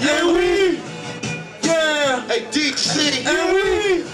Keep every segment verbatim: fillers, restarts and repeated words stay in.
And we, yeah. Hey, D C. And we,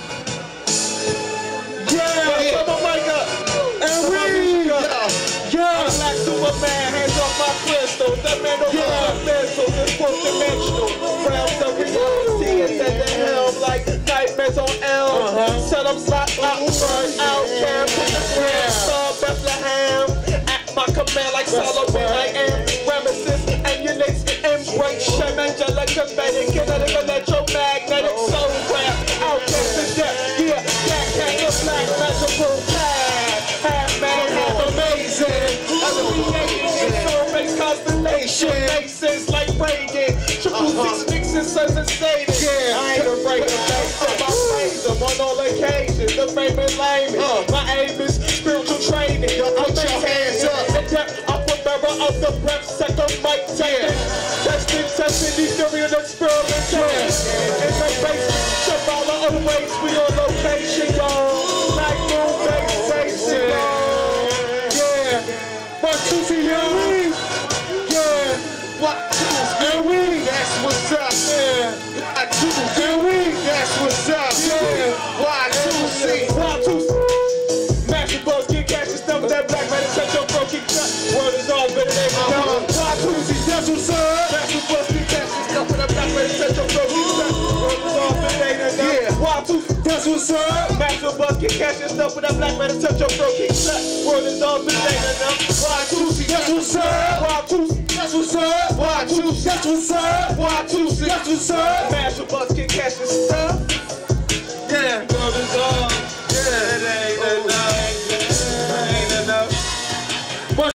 yeah. Come on, mic up. And we, yeah. I'm like Superman, hands off my crystals. That man don't Yeah. got missiles, it's fourth dimensional. Realms of reality is at the helm like nightmares on Elm. Uh-huh. Tell them slot lock, burn out, camp in the grand star Bethlehem. At my command like Solomon, I am Ramesses and Unix, embrace Shem, angelic, kinetic, kinetic, electromagnetic, soul rap, outcast to death, yeah, that cat, the black magical cat, half man, half amazing, alleviating, soul-based constellation, makes sense like Reagan, triple six Nixon, sons and Satan, I ain't a breaker, face up, I praise them on all occasions, the famous layman, my aim is spiritual training, Put your hands up. Of the breath, second mic taking, testing, testing, ethereal experimentation. In the basement, Shabala awaits, we on location, y'all. Like moon base station, y'all. Yeah, one, two, three, yeah. Yeah, What two? and we, That's what's up. yeah, What two? and we, That's what's up. yeah. Why two C? One, two, master buzz, get cash and stuff with that black man and touch your throat, kick cut. Word is all better than ever. One, two, that's what's up. Master buzz, get cash and stuff with that black man and touch your throat, kick cut. Word is all better than ever. Yeah. One, two, that's what's up. Master buzz, get cash and stuff with that black man and touch your throat, kick cut. Word is all better than ever. One, two, that's what's up. One, two, that's what's up. One, two, that's what's up. One, two, that's what's up. Master buzz, get cash and stuff.